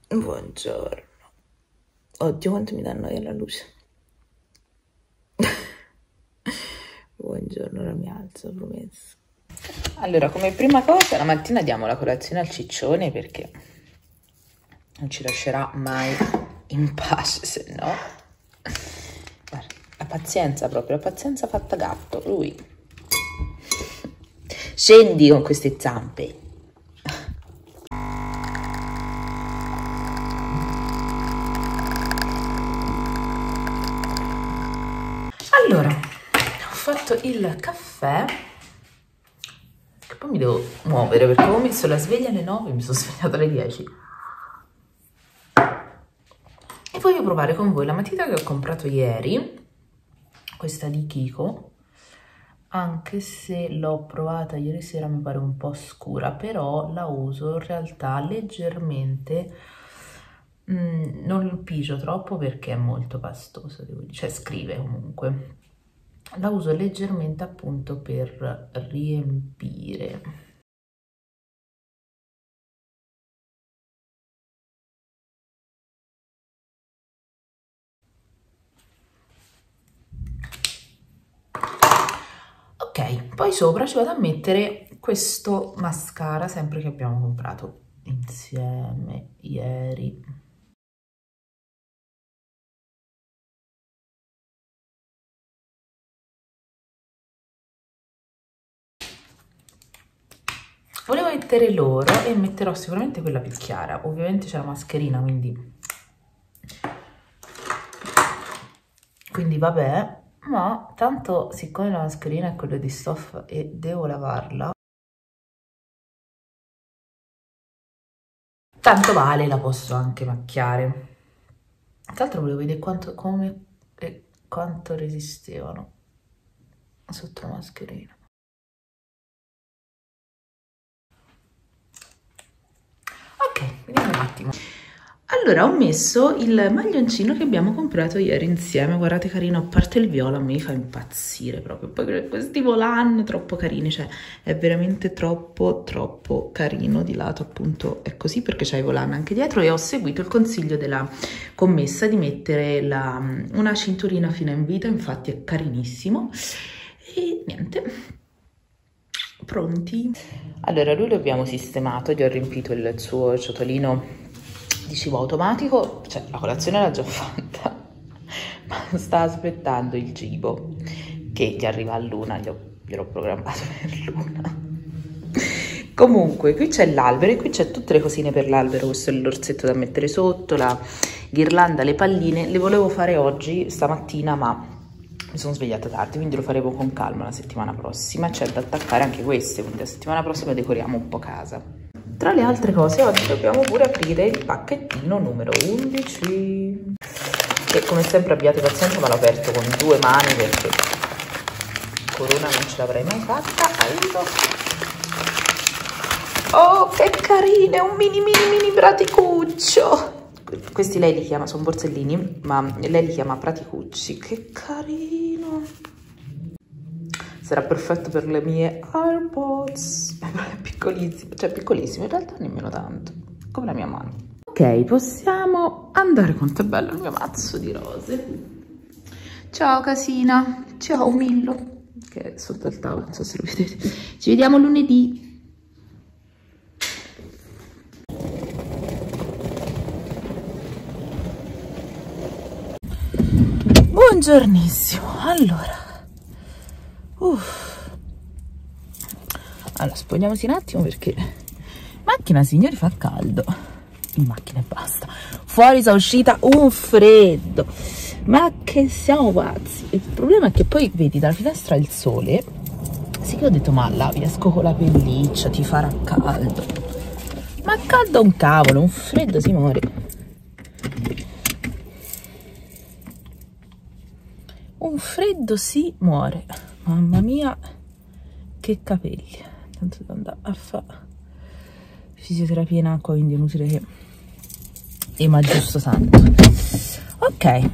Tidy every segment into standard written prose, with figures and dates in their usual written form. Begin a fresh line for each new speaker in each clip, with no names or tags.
Buongiorno. Oddio, quanto mi dà noia la luce. Buongiorno, ora mi alzo, promesso. Allora, come prima cosa, la mattina diamo la colazione al ciccione perché non ci lascerà mai in pace, se no. Guarda, la pazienza proprio, la pazienza fatta gatto, lui. Scendi con queste zampe. Allora, ho fatto il caffè, che poi mi devo muovere perché avevo messo la sveglia alle 9 e mi sono svegliata alle 10. E voglio provare con voi la matita che ho comprato ieri, questa di Kiko, anche se l'ho provata ieri sera mi pare un po' scura, però la uso in realtà leggermente, non l'upigio troppo perché è molto pastosa, devo dire, cioè scrive comunque. La uso leggermente appunto per riempire. Ok, poi sopra ci vado a mettere questo mascara, sempre che abbiamo comprato insieme ieri. Volevo mettere l'oro e metterò sicuramente quella più chiara. Ovviamente c'è la mascherina, quindi vabbè, ma tanto siccome la mascherina è quella di stoffa e devo lavarla, tanto vale, la posso anche macchiare. Tra l'altro volevo vedere quanto resistevano sotto la mascherina. Ok, vediamo un attimo. Allora, ho messo il maglioncino che abbiamo comprato ieri insieme. Guardate, carino, a parte il viola, a me fa impazzire proprio. Poi questi volan troppo carini, cioè è veramente troppo carino. Di lato appunto è così perché c'è i volan anche dietro, e ho seguito il consiglio della commessa di mettere una cinturina fino in vita, infatti è carinissimo. E niente, pronti? Allora, lui lo abbiamo sistemato, gli ho riempito il suo ciotolino di cibo automatico, cioè la colazione l'ha già fatta, ma sta aspettando il cibo che gli arriva a l'una, gliel'ho programmato per l'una. Comunque, qui c'è l'albero e qui c'è tutte le cosine per l'albero. Questo è l'orsetto da mettere sotto, la ghirlanda, le palline. Le volevo fare oggi, stamattina, ma mi sono svegliata tardi, quindi lo faremo con calma la settimana prossima. C'è da attaccare anche queste, quindi la settimana prossima decoriamo un po' casa. Tra le altre cose, oggi dobbiamo pure aprire il pacchettino numero 11, che come sempre abbiate pazienza, ma l'ho aperto con 2 mani perché corona non ce l'avrei mai fatta. Aiuto! Oh, che carine! Un mini praticuccio! Questi lei li chiama, sono borsellini, ma lei li chiama praticucci. Che carino! Sarà perfetto per le mie AirPods. È piccolissimo, cioè piccolissimo, in realtà nemmeno tanto, come la mia mano. Ok, possiamo andare. Quanto è bello il mio mazzo di rose. Ciao Casina, ciao Millo, che è sotto il tavolo, non so se lo vedete. Ci vediamo lunedì. Buongiornissimo. Allora, spogliamoci un attimo perché macchina, signori, fa caldo. In macchina e basta. Fuori sta uscita un freddo. Ma che siamo pazzi. Il problema è che poi vedi dalla finestra il sole. Sì, che ho detto, ma là esco con la pelliccia, ti farà caldo. Ma caldo un cavolo, un freddo si muore. Un freddo si muore. Mamma mia, che capelli. Tanto devo andare a fare fisioterapia in acqua, quindi è inutile che... ma giusto santo. Ok,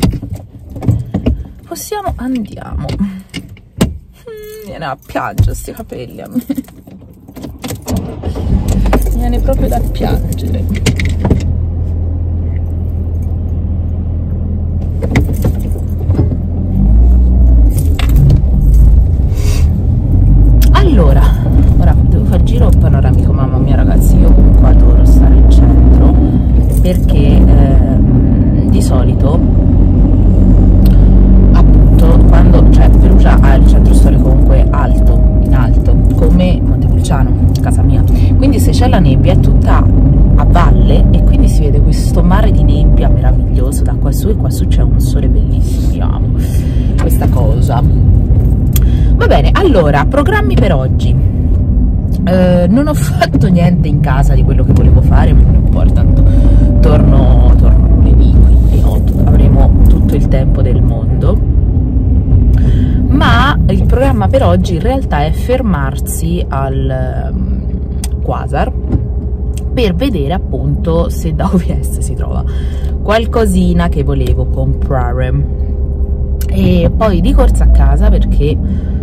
andiamo. Viene a piangere sti capelli a me. Viene proprio da piangere. bene, allora, programmi per oggi. Non ho fatto niente in casa di quello che volevo fare, ma non importa, tanto torno lunedì, quindi avremo tutto il tempo del mondo. Ma il programma per oggi in realtà è fermarsi al Quasar per vedere appunto se da OVS si trova qualcosina che volevo comprare, e poi di corsa a casa perché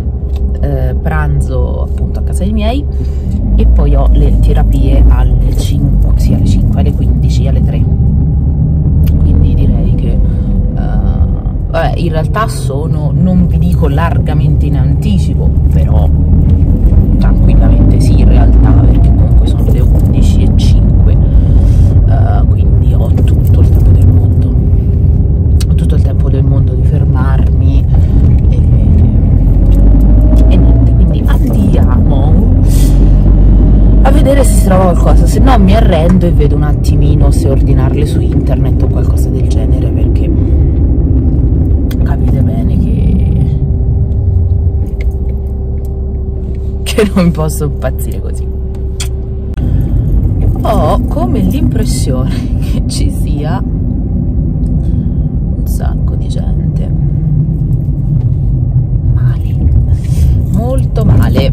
pranzo appunto a casa dei miei e poi ho le terapie alle 5, sì, alle 5, alle 15, alle 3, quindi direi che vabbè, in realtà sono, non vi dico largamente in anticipo, però tranquillamente sì, in realtà, perché comunque sono le 11:05, quindi ho tutto il tempo del mondo, di fermarmi e niente, quindi andiamo a vedere se si trova qualcosa, se no mi arrendo e vedo un attimino se ordinarle su internet o qualcosa del genere, perché capite bene che non posso impazzire così. Ho come l'impressione che ci sia un sacco di gente, male, molto male,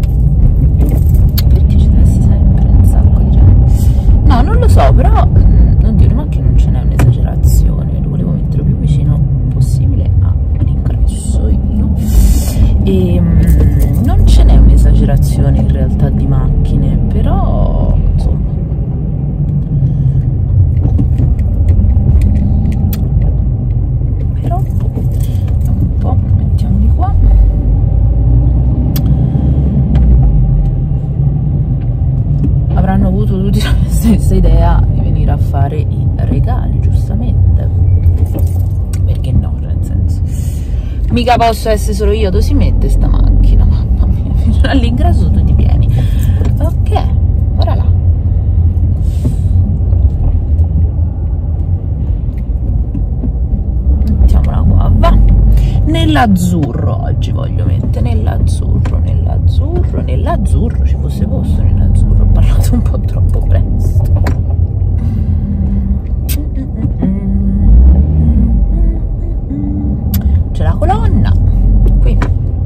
perché ci deve essere sempre un sacco di gente. No, non lo so, però oddio, ma che non ce n'è un'esagerazione, lo volevo mettere più vicino possibile all'ingresso io, e non ce n'è un'esagerazione in realtà di macchine, però insomma un po' mettiamoli qua. Avranno avuto tutti la stessa idea di venire a fare i regali, giustamente, perché no, nel senso, mica posso essere solo io. Dove si mette sta macchina? Mamma mia, all'ingresso tutti pieni. Ok, ora là. Mettiamola qua, va. Nell'azzurro oggi voglio mettere, nell'azzurro, ci fosse posto nell'azzurro, ho parlato un po' troppo presto. C'è la colonna qui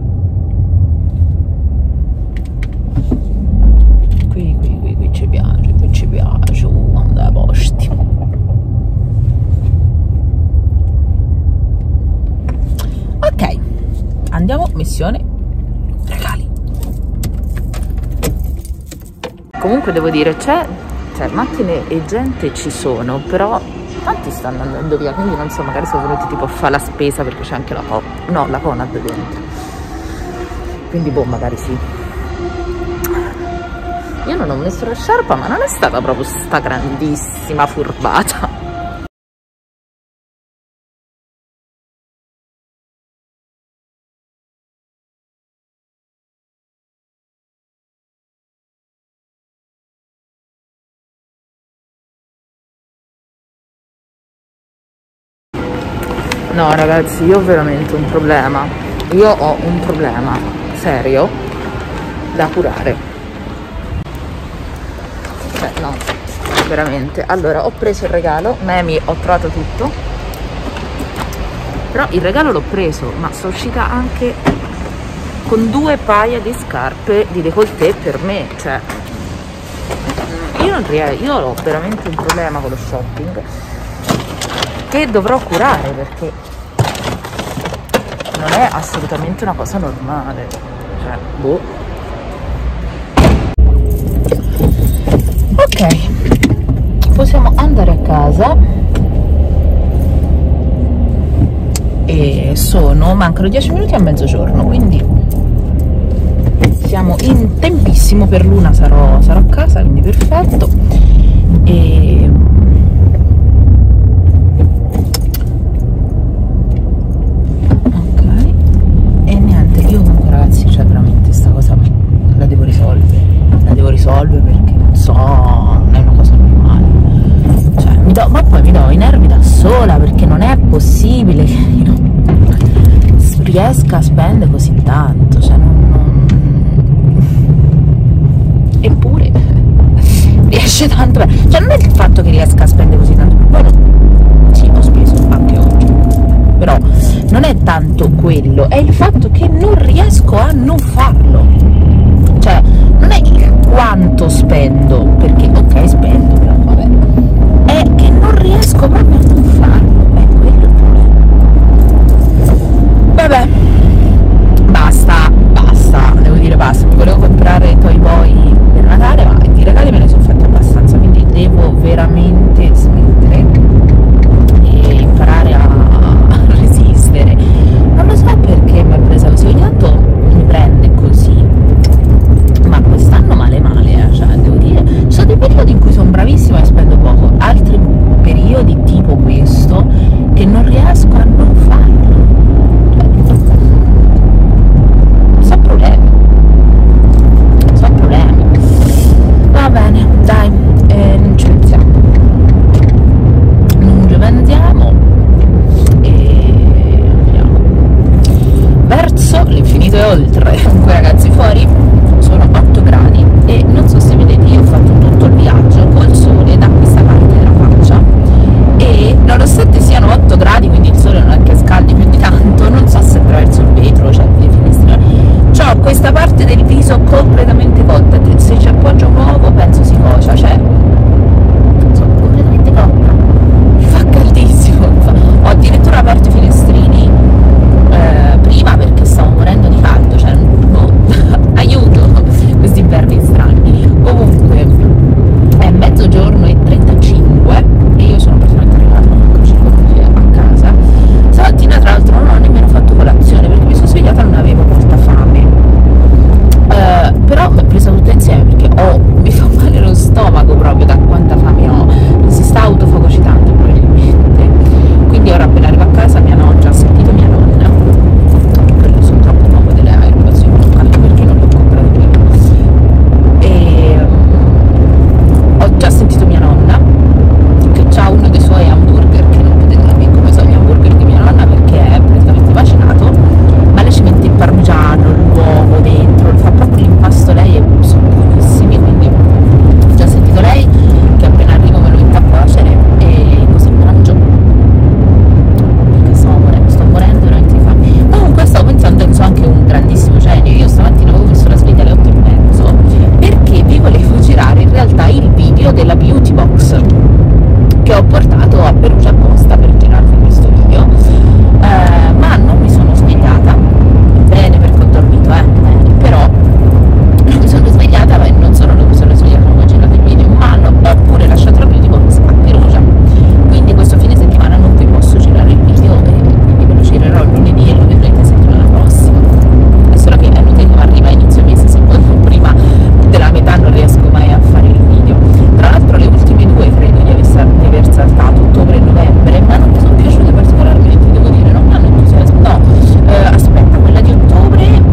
ci piace quando la posti. Ok, andiamo, missione regali. Comunque devo dire, c'è macchine e gente ci sono, però tanti stanno andando via, quindi non so, magari sono venuti tipo a fare la spesa, perché c'è anche la Conad dentro, quindi boh, magari sì. Io non ho messo la sciarpa, ma non è stata proprio sta grandissima furbata. No ragazzi, io ho veramente un problema, io ho un problema serio da curare, cioè no, veramente. Allora, ho preso il regalo, Memi, ho trovato tutto, però il regalo l'ho preso, ma sono uscita anche con 2 paia di scarpe di décolleté per me, cioè io non riesco, io ho veramente un problema con lo shopping che dovrò curare, perché non è assolutamente una cosa normale, cioè boh. Ok, possiamo andare a casa e mancano 10 minuti a mezzogiorno, quindi siamo in tempissimo. Per l'una sarò a casa, quindi perfetto. E risolve perché non so, non è una cosa normale, cioè ma poi mi do i nervi da sola, perché non è possibile che io riesca a spendere così tanto, cioè piace tanto, cioè non è il fatto che riesca a spendere così tanto, poi sì, ho speso anche oggi, però non è tanto quello, è il fatto che non riesco a non farlo, cioè non è il quanto spendo, perché ok spendo, però vabbè, è che non riesco proprio a non farlo, è quello il problema. Vabbè, basta, devo dire basta, mi volevo comprare Toy Boy per Natale, ma di regali me ne sono fatti abbastanza, quindi devo veramente smettere e imparare a resistere. Non lo so perché mi ha presa così, ogni tanto mi prende così, ma quest'anno male, cioè devo dire, ci sono dei periodi in cui sono bravissima e spendo poco, altri periodi tipo questo che non riesco a non farlo, cioè, sono problemi, va bene, dai, non ci pensiamo, non ci pensiamo e andiamo verso l'infinito e oltre. Comunque ragazzi, fuori sono 8 gradi e non so se vedete, io ho fatto tutto il viaggio col sole da questa parte della faccia e nonostante siano 8 gradi, quindi il sole non è che scaldi più di tanto, non so se attraverso il vetro, cioè le finestre, c'ho questa parte del viso completamente cotta, se ci appoggio un uovo penso si cocia, cioè sono completamente cotta, mi fa caldissimo, ho addirittura aperto i finestrini prima perché stavo morendo di caldo, cioè aiuto, questi inverni strani. Comunque è mezzogiorno e 35 e io sono praticamente arrivata a casa. Stamattina tra l'altro non ho nemmeno fatto colazione perché mi sono svegliata e non avevo molta fame, però mi ho presa tutto insieme perché mi fa male lo stomaco proprio da quanta fame ho, si sta autofagocitando probabilmente, quindi ora appena arrivo a casa ho già sentito mia nonna, quello sono troppo comode le aerobus, anche perché non le ho comprate prima, e ho già sentito mia nonna che c'ha uno dei suoi hamburger che non potete capire come sono gli hamburger di mia nonna perché è praticamente macinato, ma lei ci mette il parmigiano, l'uovo dentro, fa proprio l'impasto lei e sono buonissimi, quindi ho già sentito lei che appena arrivo me lo mette a cuocere e così mangio perché sto morendo veramente di fame. Comunque stavo pensando che so anche un grandissimo genio, io stamattina avevo messo la sveglia alle 8:30 perché vi volevo girare in realtà il video della beauty box che ho portato a Perugia apposta per girarvi questo video, ma non mi sono svegliata bene perché ho dormito, però non mi sono svegliata e non solo non mi sono svegliata, non ho girato il video, ma ho pure lasciato la beauty box a Perugia, quindi questo fine settimana non vi posso girare il video e quindi ve lo girerò lunedì e lo vedrete settimana prossima, è solo che è inutile che arriva a inizio mese se poi prima della metà non riesco mai a fare il video. Tra l'altro le ultime due credo di aver saltato ottobre e novembre, ma non mi sono piaciute particolarmente, devo dire, non mi hanno entusiasmato. No, aspetta, quella di ottobre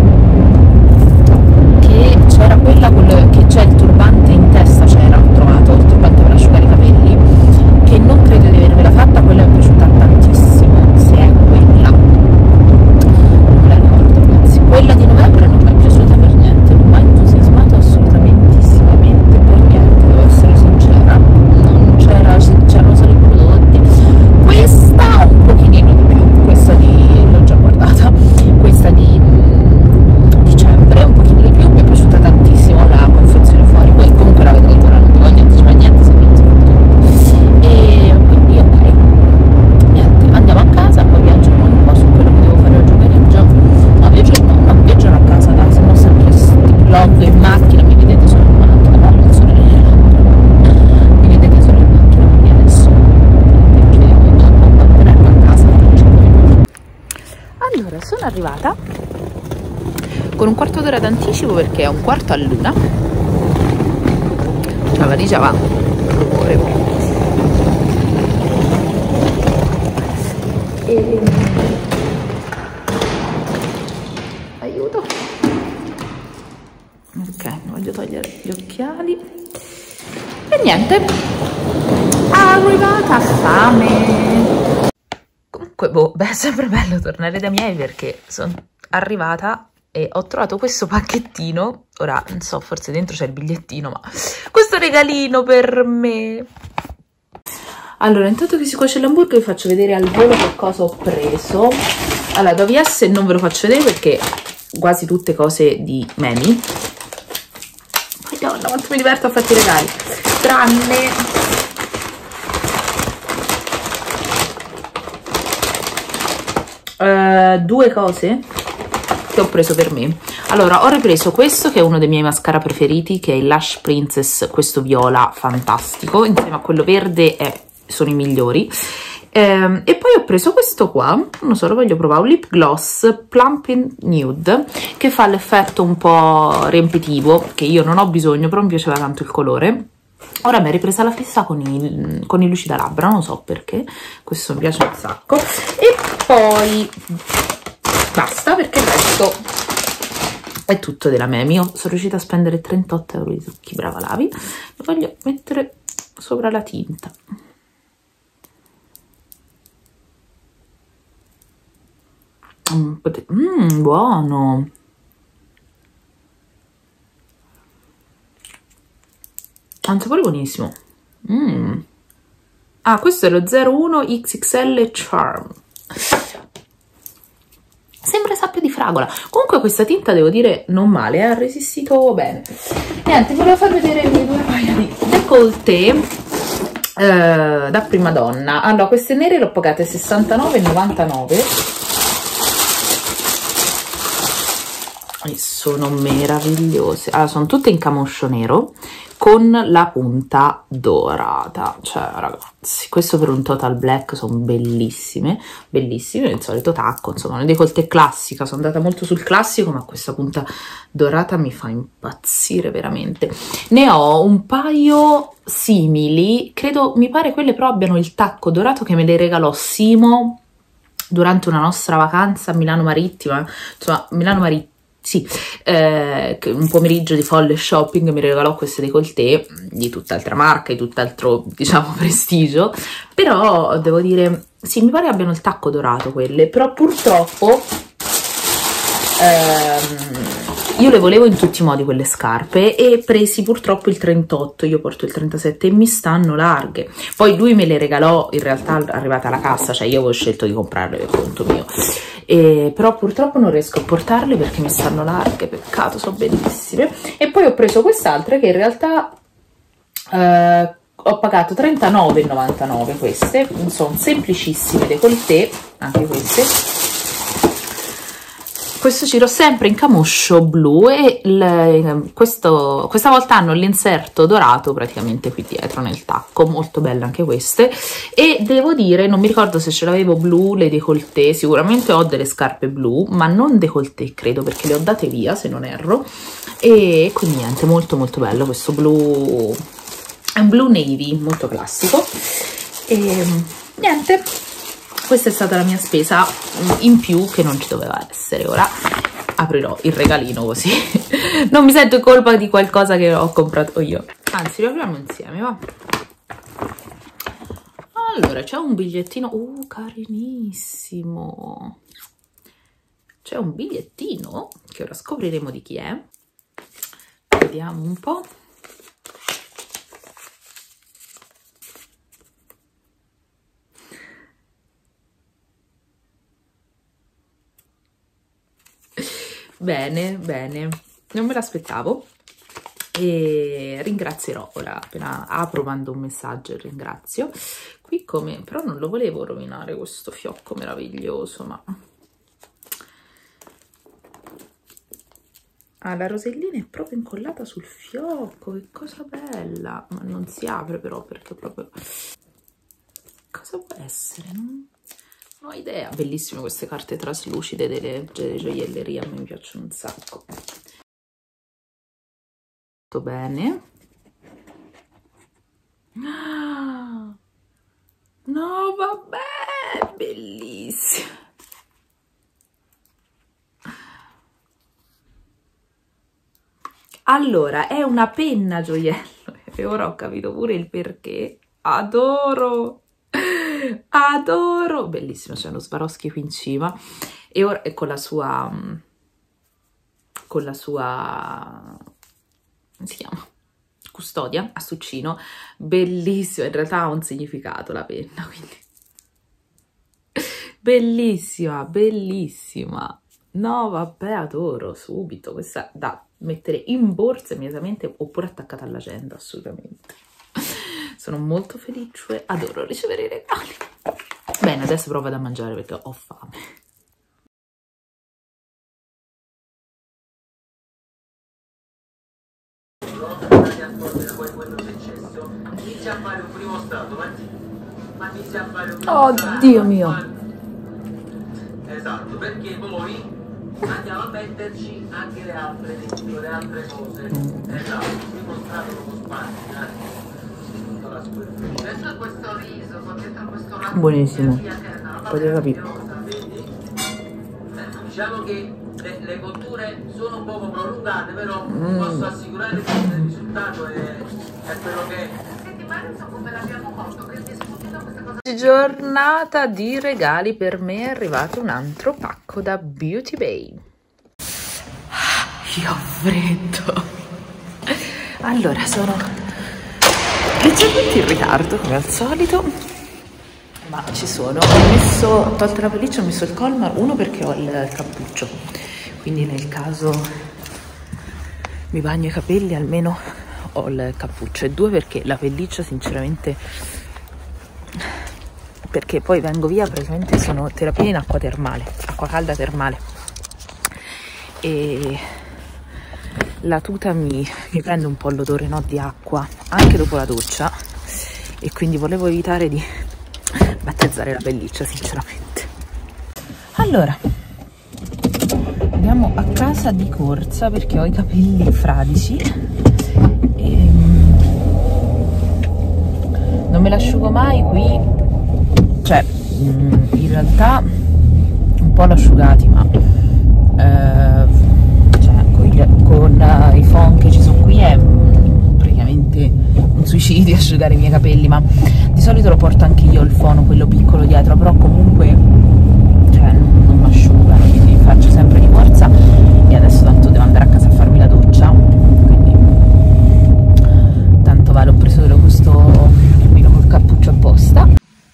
che c'era quella che c'è il turbante in testa, ho trovato il turbante per asciugare i capelli, che non credo di avervela fatta, quella mi è piaciuta tantissimo, se è quella, non me la ricordo ragazzi. Quella di novembre non mi è piaciuta per niente, non mi ha entusiasmato assolutamentissimamente per niente, devo essere sincera, non c'erano solo i prodotti. Questa un pochino di più, questa l'ho già guardata, questa di dicembre un pochino di più, mi è piaciuta tantissimo la confezione fuori, poi comunque la vedrete, ora non dico niente, cioè niente se non tutto. E quindi ok, niente, andiamo a casa, poi viaggeremo un po' su quello che devo fare oggi pomeriggio, no viaggerò a casa, dai, se no sempre vlog in macchina, mi vedete solo in macchina, guarda il sole nelle labbra, mi vedete solo in macchina, quindi adesso viaggeremo dopo appena arrivo a casa. Allora, sono arrivata con un quarto d'ora d'anticipo perché è un quarto all'una, la valigia va, rumore, e aiuto, ok, mi voglio togliere gli occhiali e niente, arrivata, fame. Comunque boh, beh, è sempre bello tornare da miei perché sono arrivata e ho trovato questo pacchettino, ora non so, forse dentro c'è il bigliettino, ma questo regalino per me. Allora, intanto che si cuoce l'hamburger vi faccio vedere al volo che cosa ho preso. Allora, da OVS non ve lo faccio vedere perché quasi tutte cose di Memi. Madonna, quanto mi diverto a farti i regali, tranne due cose che ho preso per me. Allora, ho ripreso questo che è uno dei miei mascara preferiti, che è il Lush Princess, questo viola fantastico, insieme a quello verde sono i migliori. E poi ho preso questo qua, non so, lo voglio provare, un lip gloss Plumping Nude, che fa l'effetto un po' riempitivo, che io non ho bisogno, però mi piaceva tanto il colore. Ora mi è ripresa la fissa con i lucida labbra, non so perché, questo mi piace un sacco. E poi basta, perché il resto è tutto della Memi. Io sono riuscita a spendere 38 euro di trucchi, brava Lavi. Lo voglio mettere sopra la tinta. Buono. Ha un sapore buonissimo. Ah, questo è lo 01 XXL Charm. Sembra sappia di fragola. Comunque questa tinta, devo dire, non male, ha resistito bene. Niente, volevo far vedere i miei due paia di décolleté da prima donna. Allora, queste nere le ho pagate 69,99 e sono meravigliose. Allora, sono tutte in camoscio nero con la punta dorata, cioè ragazzi, questo per un total black sono bellissime, bellissime. Il solito tacco, insomma, una décolleté classica, sono andata molto sul classico, ma questa punta dorata mi fa impazzire veramente. Ne ho un paio simili, credo, mi pare quelle però abbiano il tacco dorato, che me le regalò Simo durante una nostra vacanza a Milano Marittima, insomma, Milano Marittima. Sì, un pomeriggio di folle shopping mi regalò queste décolleté di tutt'altra marca, di tutt'altro, diciamo, prestigio, però devo dire, sì, mi pare abbiano il tacco dorato quelle, però purtroppo io le volevo in tutti i modi quelle scarpe e presi purtroppo il 38, io porto il 37 e mi stanno larghe. Poi lui me le regalò in realtà arrivata alla cassa, cioè io avevo scelto di comprarle per conto mio. Però purtroppo non riesco a portarle perché mi stanno larghe, peccato, sono bellissime. E poi ho preso quest'altra che in realtà ho pagato 39,99, queste sono semplicissime décolleté, anche queste. Questo giro sempre in camoscio blu e questa volta hanno l'inserto dorato praticamente qui dietro nel tacco, molto belle anche queste. E devo dire, non mi ricordo se ce l'avevo blu le décolleté, sicuramente ho delle scarpe blu, ma non décolleté credo, perché le ho date via se non erro. E quindi niente, molto molto bello questo blu, è un blu navy molto classico. E niente, questa è stata la mia spesa in più che non ci doveva essere. Ora aprirò il regalino così non mi sento in colpa di qualcosa che ho comprato io. Anzi, lo apriamo insieme, va? Allora, c'è un bigliettino, carinissimo. C'è un bigliettino che ora scopriremo di chi è. Vediamo un po'. Bene, bene, non me l'aspettavo e ringrazierò ora, appena apro mando un messaggio e ringrazio. Qui come, però non lo volevo rovinare questo fiocco meraviglioso, ma la rosellina è proprio incollata sul fiocco, che cosa bella, ma non si apre però perché proprio, cosa può essere? Non ho idea. Bellissime queste carte traslucide delle gioiellerie, a me mi piacciono un sacco. Molto bene. No, vabbè, bellissimo. Allora, è una penna gioiello e ora ho capito pure il perché. Adoro! Adoro, bellissimo, c'è uno Swarovski qui in cima e ora è con la sua con la sua, come si chiama? Custodia, astuccino, bellissimo, in realtà ha un significato la penna, quindi bellissima, bellissima. No, vabbè, adoro subito, questa da mettere in borsa immediatamente oppure attaccata all'agenda, assolutamente. Sono molto felice, adoro ricevere i regali. Bene, adesso provo a mangiare perché ho fame. Oh Dio mio!
Esatto, perché poi andiamo a metterci anche le altre cose. Esatto, dimostrato con spazio, tutta la superficie. Adesso questo riso, con dentro questo ragù.
Buonissimo. Potete capire.
Diciamo che le cotture sono un poco prolungate, però posso assicurare che il risultato è quello che è. Senti, ma non so come l'abbiamo fatto, che mi è sfuggito questa cosa.
Giornata di regali, per me è arrivato un altro pacco da Beauty Bay. Io ho freddo. Allora, sono leggermente in ritardo come al solito, ma ci sono. Ho tolto la pelliccia, ho messo il colmar, uno perché ho il cappuccio, quindi nel caso mi bagno i capelli almeno ho il cappuccio, e due perché la pelliccia sinceramente, perché poi vengo via, praticamente sono terapia in acqua termale, acqua calda termale, e la tuta mi prende un po' l'odore, no, di acqua anche dopo la doccia, e quindi volevo evitare di battezzare la pelliccia sinceramente. Allora andiamo a casa di corsa perché ho i capelli fradici e non me l'asciugo mai qui, cioè in realtà un po' l'asciugati, ma cioè, con i phon che ci sono qui è praticamente un suicidio asciugare i miei capelli, ma di solito lo porto anche io il phon, quello piccolo dietro, però comunque cioè, non mi asciugano, quindi faccio sempre di corsa, e adesso tanto devo andare a casa a farmi la doccia, quindi tanto vale, ho preso questo nemmeno col cappuccio apposta.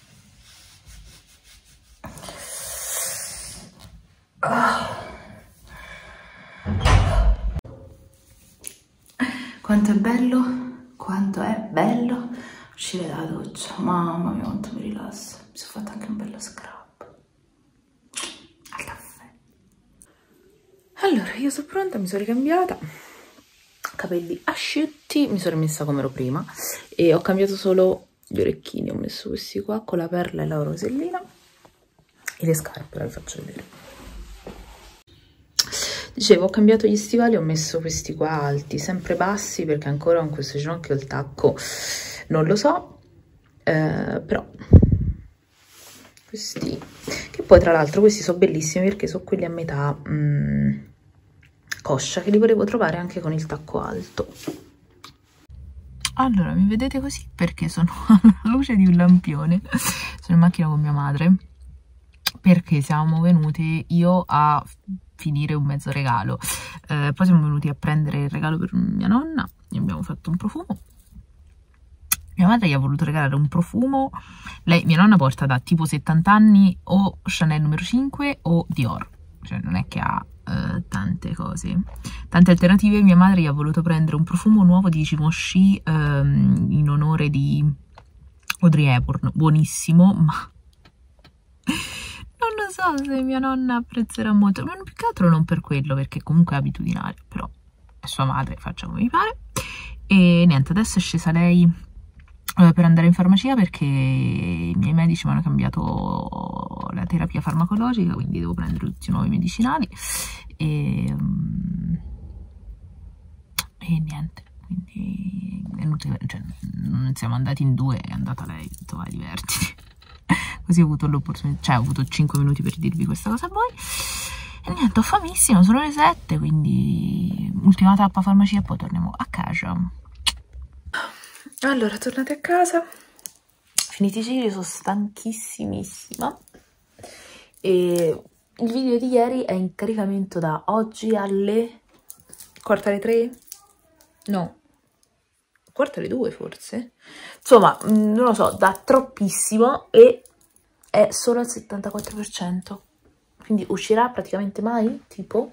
Quanto è bello uscire dalla doccia, mamma mia quanto mi rilassa, mi sono fatta anche un bello scrub al caffè. Allora, io sono pronta, mi sono ricambiata, capelli asciutti, mi sono rimessa come ero prima e ho cambiato solo gli orecchini, ho messo questi qua con la perla e la rosellina, e le scarpe, ora vi faccio vedere. Dicevo, ho cambiato gli stivali, ho messo questi qua alti, sempre bassi, perché ancora con questo ginocchio il tacco non lo so, però questi, che poi tra l'altro questi sono bellissimi perché sono quelli a metà coscia, che li volevo trovare anche con il tacco alto. Allora, mi vedete così perché sono alla luce di un lampione, sono in macchina con mia madre, perché siamo venuti io a finire un mezzo regalo, poi siamo venuti a prendere il regalo per mia nonna, gli abbiamo fatto un profumo. Mia madre gli ha voluto regalare un profumo, mia nonna porta da tipo 70 anni o Chanel numero 5 o Dior, cioè non è che ha tante cose, tante alternative. Mia madre gli ha voluto prendere un profumo nuovo di Givenchy in onore di Audrey Hepburn, buonissimo, ma non lo so se mia nonna apprezzerà molto, ma più che altro non per quello, perché comunque è abitudinario, però è sua madre, faccia come mi pare. E niente, adesso è scesa lei per andare in farmacia perché i miei medici mi hanno cambiato la terapia farmacologica, quindi devo prendere tutti i nuovi medicinali e niente, quindi è inutile, cioè, non siamo andati in due, è andata lei, ho detto vai, divertiti. Così ho avuto l'opportunità, cioè ho avuto 5 minuti per dirvi questa cosa a voi. E niente, ho famissimo, sono le 7, quindi ultima tappa farmacia e poi torniamo a casa. Allora, tornate a casa, finiti i giri, sono stanchissima e il video di ieri è in caricamento da oggi alle quarto alle 3? No, quarto alle 2 forse. Insomma, non lo so, dà troppissimo e è solo al 74%. Quindi uscirà praticamente mai, tipo?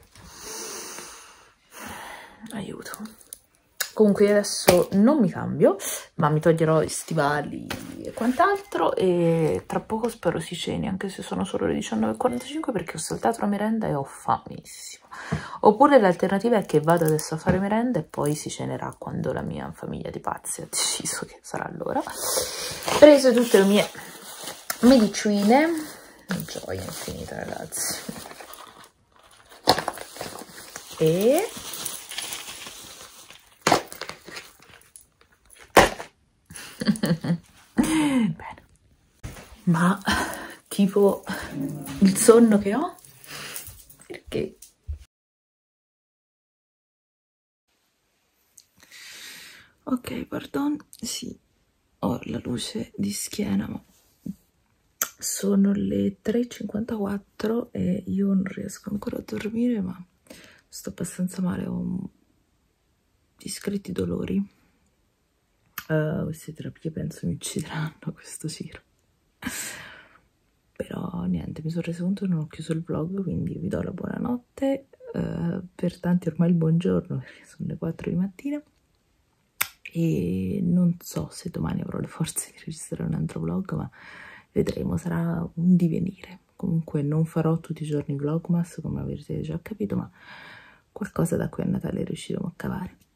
Aiuto. Comunque adesso non mi cambio, ma mi toglierò i stivali e quant'altro e tra poco spero si ceni, anche se sono solo le 19:45 perché ho saltato la merenda e ho famissimo. Oppure l'alternativa è che vado adesso a fare merenda e poi si cenerà quando la mia famiglia di pazzi ha deciso che sarà l'ora. Ho preso tutte le mie medicine, gioia infinita ragazzi, e bene, ma tipo il sonno che ho, perché ok, pardon, sì, ho la luce di schiena, ma sono le 3:54 e io non riesco ancora a dormire, ma sto abbastanza male, ho discreti dolori. Queste terapie penso mi uccideranno questo giro. Però niente, mi sono reso conto che non ho chiuso il vlog, quindi vi do la buonanotte, per tanti ormai il buongiorno perché sono le 4 di mattina e non so se domani avrò le forze di registrare un altro vlog, ma vedremo, sarà un divenire. Comunque non farò tutti i giorni vlogmas come avrete già capito, ma qualcosa da qui a Natale riusciremo a cavare.